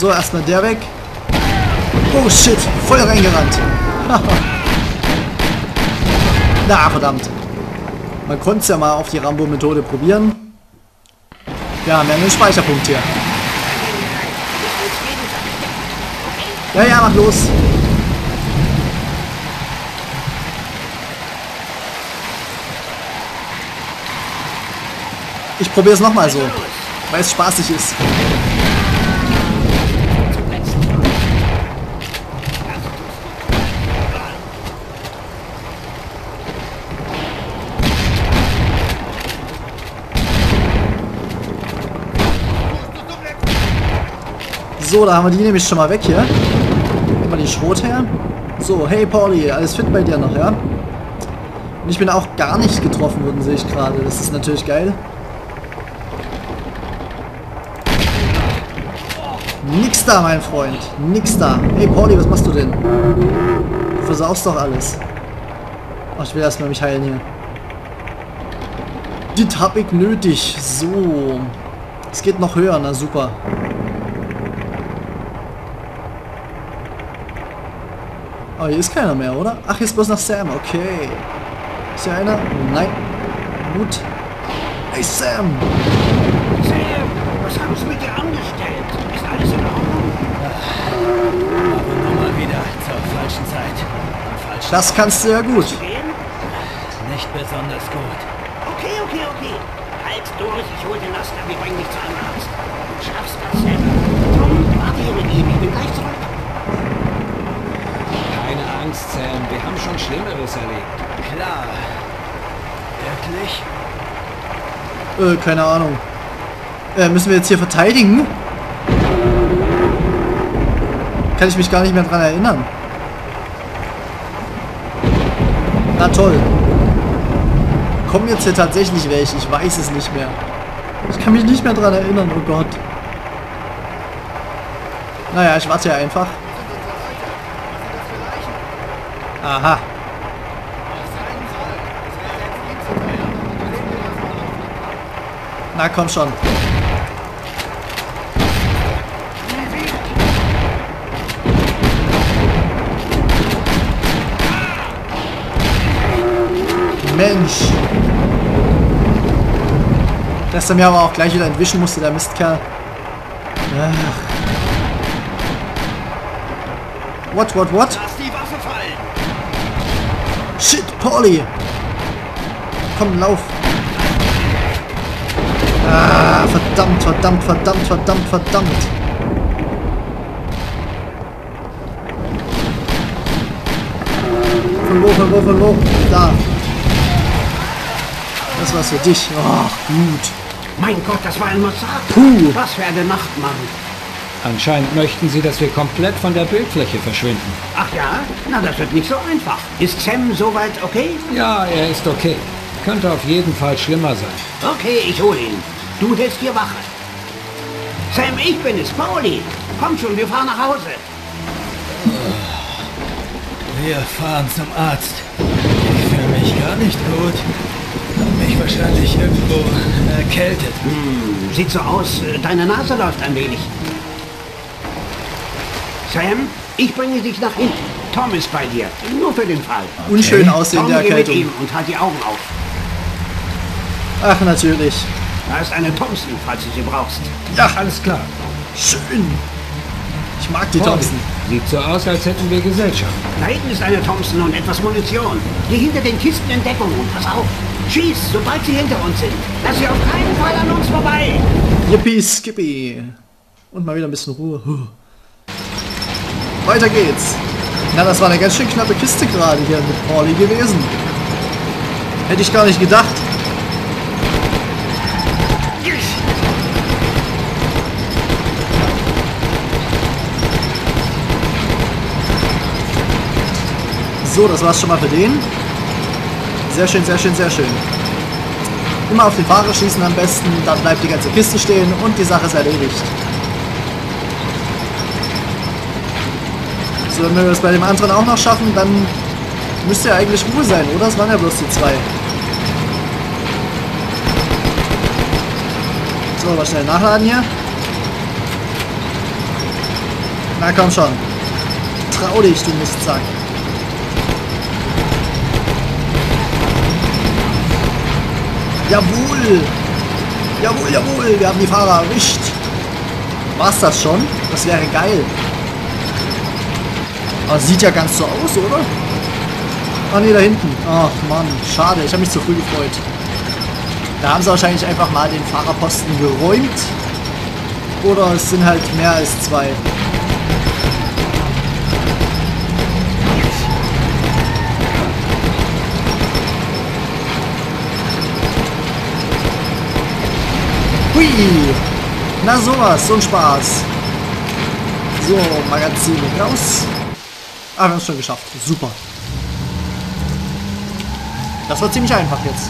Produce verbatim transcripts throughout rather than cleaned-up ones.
So, erstmal der weg. Oh shit, voll reingerannt. Na, verdammt. Man konnte es ja mal auf die Rambo-Methode probieren. Wir haben ja einen Speicherpunkt hier. Ja, ja, mach los. Ich probiere es nochmal so, weil es spaßig ist. So, da haben wir die nämlich schon mal weg hier. Nehmen wir die Schrot her. So, hey Pauli, alles fit bei dir noch, ja? Und ich bin auch gar nicht getroffen worden, sehe ich gerade. Das ist natürlich geil. Nix da, mein Freund. Nix da. Hey Pauli, was machst du denn? Du versaust doch alles. Ach, ich will erstmal mich heilen hier. Das hab ich nötig. So. Es geht noch höher, na super. Oh, hier ist keiner mehr, oder? Ach, hier ist bloß noch Sam, okay. Ist hier einer? Nein. Gut. Hey Sam! Sam, was haben sie mit dir angestellt? Ist alles in Ordnung? Aber nochmal wieder zur falschen Zeit. Am falschen Das kannst du ja gut. Gehen? Nicht besonders gut. Okay, okay, okay. Halt durch, ich hol den Laster, wir bringen dich zu einem Arzt. Du schaffst das, Sam. Tom, warte hier mit ihm, ich bin gleich zurück. Keine Angst, Sam. Wir haben schon Schlimmeres erlebt. Klar. Wirklich? Äh, keine Ahnung. Äh, müssen wir jetzt hier verteidigen? Kann ich mich gar nicht mehr dran erinnern. Na toll. Kommen jetzt hier tatsächlich welche? Ich weiß es nicht mehr. Ich kann mich nicht mehr dran erinnern, oh Gott. Naja, ich warte ja einfach. Aha. Na komm schon. Mensch. Dass er mir aber auch gleich wieder entwischen musste, der Mistkerl. Ach. What, what, what? Lass die Waffe fallen! Shit, Pauli! Komm, lauf! Ah, verdammt, verdammt, verdammt, verdammt, verdammt! Von wo, von wo, von wo? Da! Das war's für dich. Oh, gut. Mein Gott, das war ein Massaker. Puh. Was für eine Nacht, Mann. Anscheinend möchten Sie, dass wir komplett von der Bildfläche verschwinden. Ach ja? Na, das wird nicht so einfach. Ist Sam soweit okay? Ja, er ist okay. Könnte auf jeden Fall schlimmer sein. Okay, ich hole ihn. Du hältst hier Wache. Sam, ich bin es, Pauli. Komm schon, wir fahren nach Hause. Wir fahren zum Arzt. Ich fühle mich gar nicht gut. Hab mich wahrscheinlich irgendwo erkältet. Hm, sieht so aus, deine Nase läuft ein wenig. Sam, ich bringe dich nach hinten. Tom ist bei dir, nur für den Fall. Unschön aussehende Tom, geh mit Erkältung. ihm und halt die Augen auf. Ach, natürlich. Da ist eine Thompson, falls du sie brauchst. Ja, Alles klar. schön. Ich mag die Pauli, Thompson. Sieht so aus, als hätten wir Gesellschaft. Da hinten ist eine Thompson und etwas Munition. Hier hinter den Kisten in Deckung und pass auf. Schieß, sobald sie hinter uns sind. Lass sie auf keinen Fall an uns vorbei. Yippie, Skippy. Und mal wieder ein bisschen Ruhe. Huh. Weiter geht's. Na, das war eine ganz schön knappe Kiste gerade hier mit Pauli gewesen. Hätte ich gar nicht gedacht. So, das war's schon mal für den. Sehr schön, sehr schön, sehr schön. Immer auf den Fahrer schießen am besten, dann bleibt die ganze Kiste stehen und die Sache ist erledigt. So, wenn wir das bei dem anderen auch noch schaffen, dann müsste ja eigentlich Ruhe sein, oder? Es waren ja bloß die zwei. So, mal schnell nachladen hier. Na komm schon. Trau dich, du Mistsack. Jawohl. Jawohl, jawohl. Wir haben die Fahrer erwischt. War's das schon? Das wäre geil. Aber sieht ja ganz so aus, oder? Ah ne, da hinten. Ach Mann, schade. Ich habe mich zu früh gefreut. Da haben sie wahrscheinlich einfach mal den Fahrerposten geräumt. Oder es sind halt mehr als zwei. Hui! Na sowas, so ein Spaß. So, Magazin raus. Ah, wir haben es schon geschafft. Super. Das war ziemlich einfach jetzt.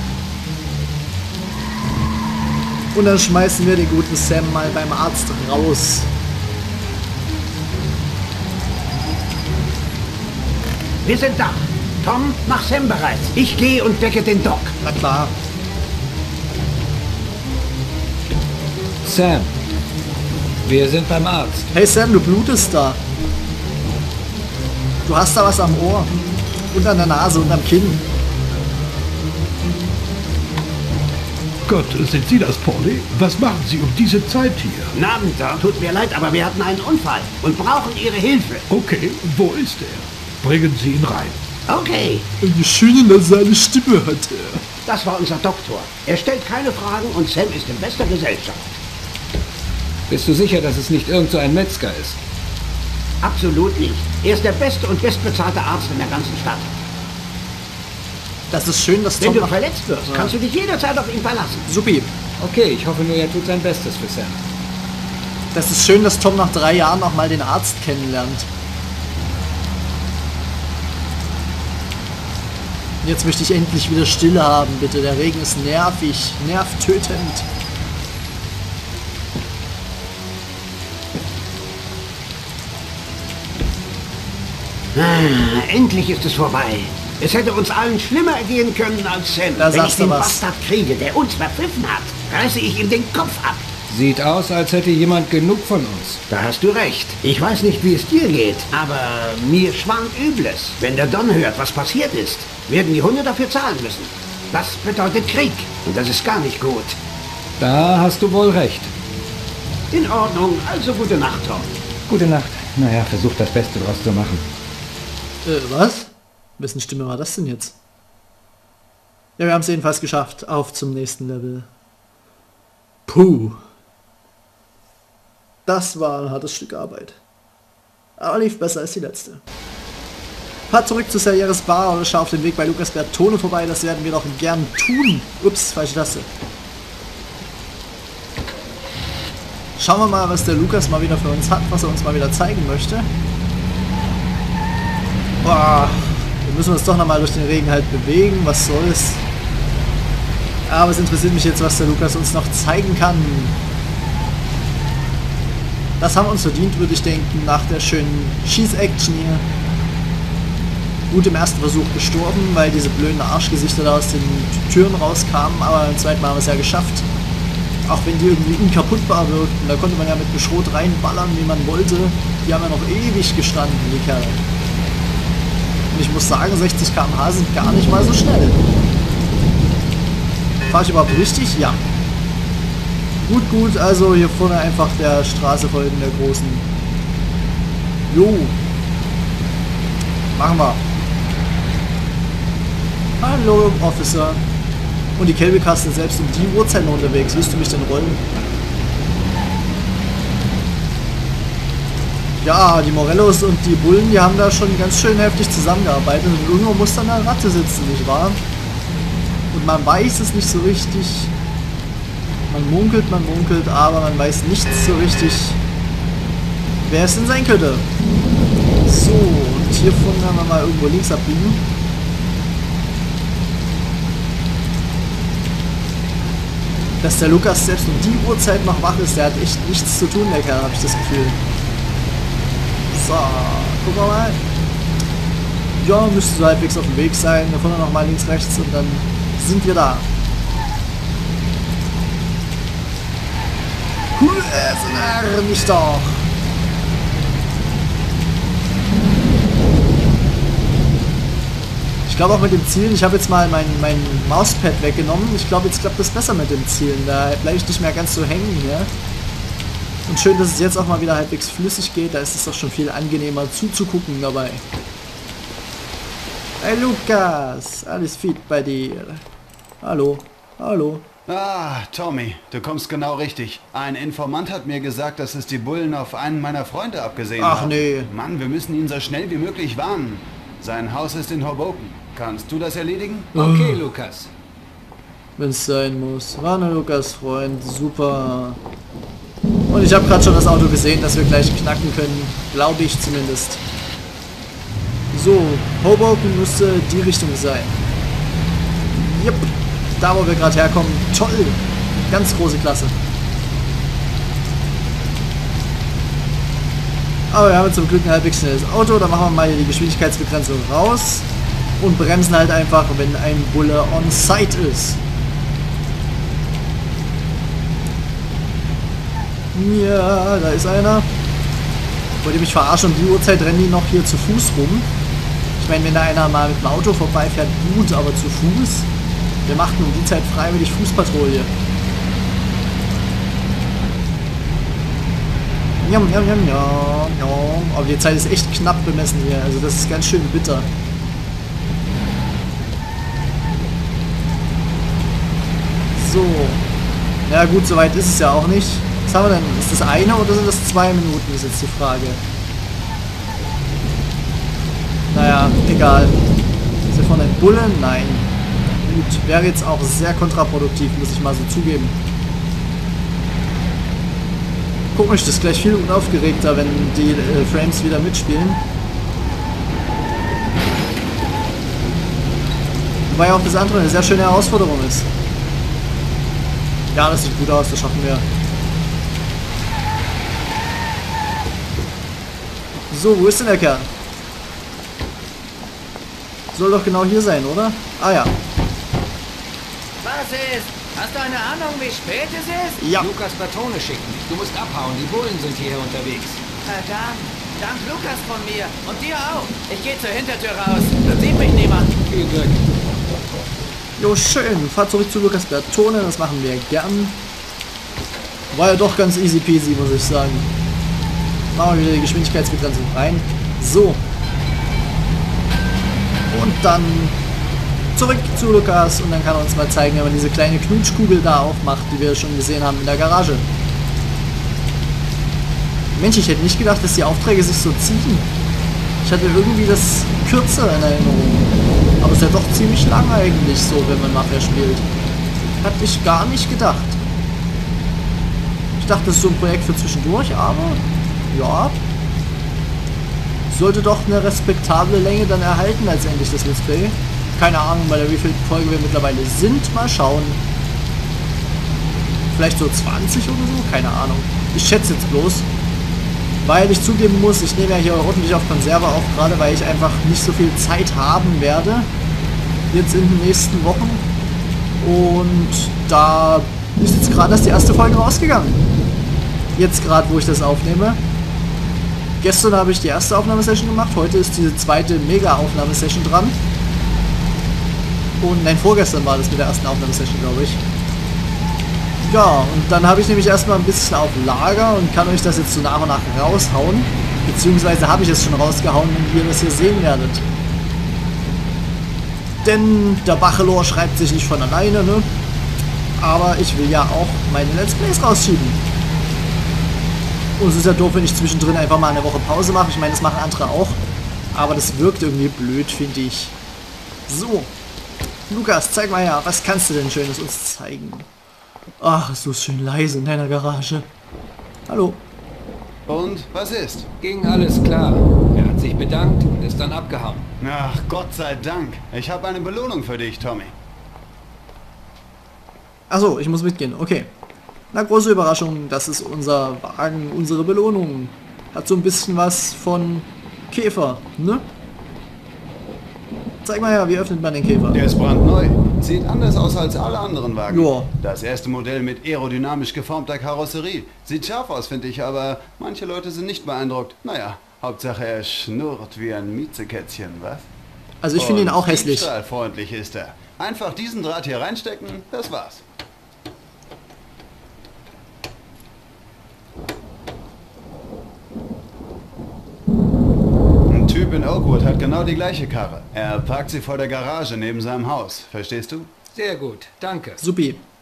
Und dann schmeißen wir den guten Sam mal beim Arzt raus. Wir sind da. Tom, mach Sam bereit. Ich gehe und wecke den Doc. Na klar. Sam, wir sind beim Arzt. Hey Sam, du blutest da. Du hast da was am Ohr. Und an der Nase und am Kinn. Gott, sind Sie das, Paulie? Was machen Sie um diese Zeit hier? Guten Abend, Doc. Tut mir leid, aber wir hatten einen Unfall und brauchen Ihre Hilfe. Okay, wo ist er? Bringen Sie ihn rein. Okay. Eine schöne nasale Stimme hat er. Das war unser Doktor. Er stellt keine Fragen und Sam ist in bester Gesellschaft. Bist du sicher, dass es nicht irgend so ein Metzger ist? Absolut nicht. Er ist der beste und bestbezahlte Arzt in der ganzen Stadt. Das ist schön, dass Wenn Tom du noch... verletzt wirst, kannst du dich jederzeit auf ihn verlassen. Supi. Okay, ich hoffe nur, er tut sein Bestes für Sam. Das ist schön, dass Tom nach drei Jahren noch mal den Arzt kennenlernt. Jetzt möchte ich endlich wieder Stille haben, bitte. Der Regen ist nervig, nervtötend. Ah, endlich ist es vorbei. Es hätte uns allen schlimmer ergehen können als Sam. Da Wenn ich sagst du den was. Bastard kriege, der uns verpfiffen hat, reiße ich ihm den Kopf ab. Sieht aus, als hätte jemand genug von uns. Da hast du recht. Ich weiß nicht, wie es dir geht, aber mir schwant Übles. Wenn der Don hört, was passiert ist, werden die Hunde dafür zahlen müssen. Das bedeutet Krieg und das ist gar nicht gut. Da hast du wohl recht. In Ordnung, also gute Nacht, Tom. Gute Nacht. Naja, versuch das Beste draus zu machen. Äh, was? Wessen Stimme war das denn jetzt? Ja, wir haben es jedenfalls geschafft. Auf zum nächsten Level. Puh. Das war ein hartes Stück Arbeit. Aber lief besser als die letzte. Fahr zurück zu Salieres Bar oder schau auf dem Weg bei Lucas Bertone vorbei. Das werden wir doch gern tun. Ups, falsche Taste. Schauen wir mal, was der Lukas mal wieder für uns hat, was er uns mal wieder zeigen möchte. Boah, wir müssen uns doch nochmal durch den Regen halt bewegen, was soll's. Aber es interessiert mich jetzt, was der Lukas uns noch zeigen kann. Das haben wir uns verdient, würde ich denken, nach der schönen Schieß-Action hier. Gut im ersten Versuch gestorben, weil diese blöden Arschgesichter da aus den Türen rauskamen, aber im zweiten Mal haben wir es ja geschafft. Auch wenn die irgendwie unkaputtbar wirkten, da konnte man ja mit dem Schrot reinballern, wie man wollte. Die haben ja noch ewig gestanden, die Kerle. Und ich muss sagen, sechzig Kilometer pro Stunde sind gar nicht mal so schnell. Fahre ich überhaupt richtig? Ja. Gut, gut, also hier vorne einfach der Straße folgen, der großen. Jo. Machen wir. Hallo, Officer. Und die Kälbekasten selbst um die Uhrzeit noch unterwegs. Willst du mich denn rollen? Ja, die Morellos und die Bullen, die haben da schon ganz schön heftig zusammengearbeitet. Und irgendwo muss dann eine Ratte sitzen, nicht wahr? Und man weiß es nicht so richtig. Man munkelt, man munkelt, aber man weiß nicht so richtig, wer es denn sein könnte. So, und hier vorne werden wir mal irgendwo links abbiegen. Dass der Lukas selbst um die Uhrzeit noch wach ist, der hat echt nichts zu tun, der Kerl, habe ich das Gefühl. So, gucken wir mal. Ja, müsste so halbwegs auf dem Weg sein. Da vorne noch mal links, rechts und dann sind wir da. Nicht doch. Ich glaube auch mit dem Zielen, ich habe jetzt mal mein, mein Mauspad weggenommen. Ich glaube, jetzt klappt das besser mit dem Zielen. Da bleibe ich nicht mehr ganz so hängen hier. Und schön, dass es jetzt auch mal wieder halbwegs flüssig geht. Da ist es doch schon viel angenehmer zuzugucken dabei. Hey Lukas, alles fit bei dir? Hallo, hallo. Ah, Tommy, du kommst genau richtig. Ein Informant hat mir gesagt, dass es die Bullen auf einen meiner Freunde abgesehen haben. Ach nee. Mann, wir müssen ihn so schnell wie möglich warnen. Sein Haus ist in Hoboken. Kannst du das erledigen? Okay, Lukas. Wenn es sein muss. Warne Lukas, Freund, super. Und ich habe gerade schon das Auto gesehen, dass wir gleich knacken können. Glaube ich zumindest. So, Hoboken müsste die Richtung sein. Jupp. Da, wo wir gerade herkommen. Toll. Ganz große Klasse. Aber wir haben zum Glück ein halbwegs schnelles Auto. Da machen wir mal hier die Geschwindigkeitsbegrenzung raus. Und bremsen halt einfach, wenn ein Bulle on site ist. Ja, da ist einer. Wollt ihr mich verarschen? Um die Uhrzeit rennen die noch hier zu Fuß rum. Ich meine, wenn da einer mal mit dem Auto vorbeifährt, gut, aber zu Fuß. Wir machten um die Zeit freiwillig Fußpatrouille. Jam, jam, jam, jam, jam. Aber die Zeit ist echt knapp bemessen hier. Also das ist ganz schön bitter. So. Ja gut, soweit ist es ja auch nicht. Was haben wir denn? Ist das eine oder sind das zwei Minuten, ist jetzt die Frage. Naja, egal. Ist hier vorne ein Bulle? Nein. Gut, wäre jetzt auch sehr kontraproduktiv, muss ich mal so zugeben. Komisch, das ist gleich viel unaufgeregter, wenn die äh, Frames wieder mitspielen. Wobei auch das andere eine sehr schöne Herausforderung ist. Ja, das sieht gut aus, das schaffen wir. So, wo ist denn der Kerl? Soll doch genau hier sein, oder? Ah ja. Was ist? Hast du eine Ahnung, wie spät es ist? Ja. Lukas Bertone schicken. Du musst abhauen, die Bullen sind hier unterwegs. Verdammt. Dank Lukas von mir. Und dir auch. Ich gehe zur Hintertür raus. Dann sieht mich niemand. Viel Glück. Jo, schön. Fahr zurück zu Lukas Bertone, das machen wir gern. War ja doch ganz easy peasy, muss ich sagen. Machen wir wieder die Geschwindigkeitsbegrenzung rein. So. Und dann zurück zu Lukas und dann kann er uns mal zeigen, wie man diese kleine Knutschkugel da aufmacht, die wir schon gesehen haben in der Garage. Mensch, ich hätte nicht gedacht, dass die Aufträge sich so ziehen. Ich hatte irgendwie das kürzer in Erinnerung. Aber es ist ja doch ziemlich lang eigentlich so, wenn man Mafia spielt. Hatte ich gar nicht gedacht. Ich dachte, das ist so ein Projekt für zwischendurch, aber ja. Sollte doch eine respektable Länge dann erhalten letztendlich das Let's Play. Keine Ahnung, bei der wievielten Folge wir mittlerweile sind. Mal schauen. Vielleicht so zwanzig oder so? Keine Ahnung. Ich schätze jetzt bloß. Weil ich zugeben muss, ich nehme ja hier ordentlich auf Konserve auf, gerade weil ich einfach nicht so viel Zeit haben werde. Jetzt in den nächsten Wochen. Und da ist jetzt gerade erst die erste Folge rausgegangen. Jetzt gerade, wo ich das aufnehme. Gestern habe ich die erste Aufnahmesession gemacht. Heute ist diese zweite Mega-Aufnahmesession dran. Und nein, vorgestern war das mit der ersten Aufnahmesession, glaube ich. Ja, und dann habe ich nämlich erstmal ein bisschen auf Lager und kann euch das jetzt so nach und nach raushauen. Beziehungsweise habe ich es schon rausgehauen, wenn ihr das hier sehen werdet. Denn der Bachelor schreibt sich nicht von alleine, ne? Aber ich will ja auch meine Let's Plays rausschieben. Und es ist ja doof, wenn ich zwischendrin einfach mal eine Woche Pause mache. Ich meine, das machen andere auch. Aber das wirkt irgendwie blöd, finde ich. So. Lukas, zeig mal her. Was kannst du denn Schönes uns zeigen? Ach, ist so schön leise in deiner Garage. Hallo. Und, was ist? Ging alles klar. Er hat sich bedankt und ist dann abgehauen. Ach, Gott sei Dank. Ich habe eine Belohnung für dich, Tommy. Achso, ich muss mitgehen. Okay. Na, große Überraschung. Das ist unser Wagen, unsere Belohnung. Hat so ein bisschen was von Käfer, ne? Zeig mal her, wie öffnet man den Käfer? Der ist brandneu. Sieht anders aus als alle anderen Wagen. Ja. Das erste Modell mit aerodynamisch geformter Karosserie. Sieht scharf aus, finde ich, aber manche Leute sind nicht beeindruckt. Naja, Hauptsache er schnurrt wie ein Miezekätzchen, was? Also ich finde ihn auch hässlich. Freundlich ist er. Einfach diesen Draht hier reinstecken, das war's. Ein Typ in Oakwood hat genau die gleiche Karre. Er parkt sie vor der Garage neben seinem Haus. Verstehst du? Sehr gut, danke. Supi.